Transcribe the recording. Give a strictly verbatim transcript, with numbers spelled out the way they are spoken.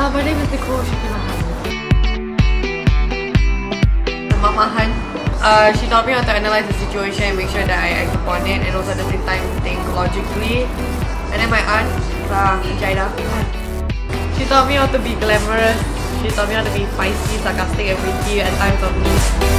Uh, my name is Nicol, Shaqila. Mama Han. Uh, she taught me how to analyze the situation and make sure that I act upon it, and also at the same time think logically. And then my aunt, uh, Jaida. She taught me how to be glamorous. She taught me how to be feisty, sarcastic and witty at times of need.